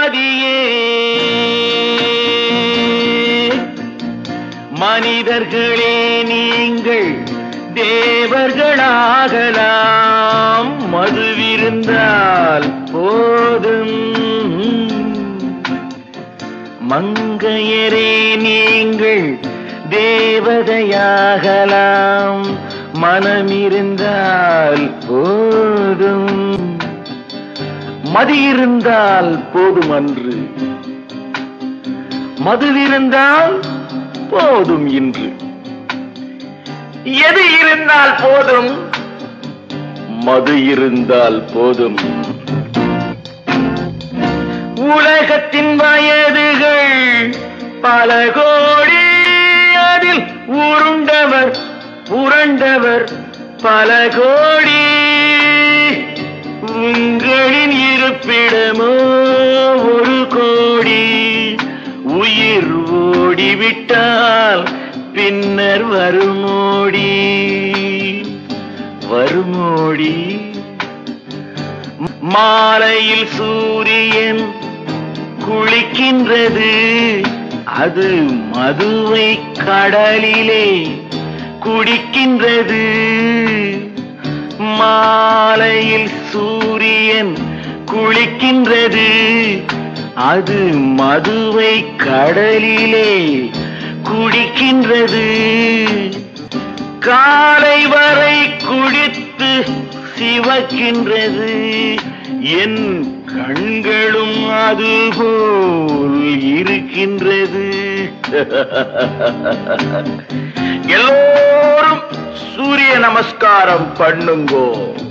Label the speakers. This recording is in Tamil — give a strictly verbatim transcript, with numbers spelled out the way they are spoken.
Speaker 1: மதியே மனிதர்களே நீங்கள் தேவர்களாகலாம் மதுவிருந்தால் போதும் மங்கையரே நீங்கள் தேவதையாகலாம் மனமிருந்தால் போதும் மதியிருந்தால் போதும் அன்று மதுவிருந்தால் போதும் இன்று எது இருந்தால் போதும் மது இருந்தால் போதும் உலகத்தின் வயதுகள் பல கோடி அதில் உருண்டவர் புரண்டவர் பல கோடி உங்களின் இருப்பிடமோ ஒரு கோடி உயிர் ஓடிவிட்டால் பின்னர் வருமோடி வருமோடி மாலையில் சூரியன் குளிக்கின்றது அது மதுவை கடலிலே குடிக்கின்றது மாலையில் சூரியன் குளிக்கின்றது அது மதுவை கடலிலே குடிக்கின்றது காலை வரை குடித்து சிவக்கின்றது என் கண்களும் அதுபோல் இருக்கின்றது எல்லோரும் சூரிய நமஸ்காரம் பண்ணுங்கோ.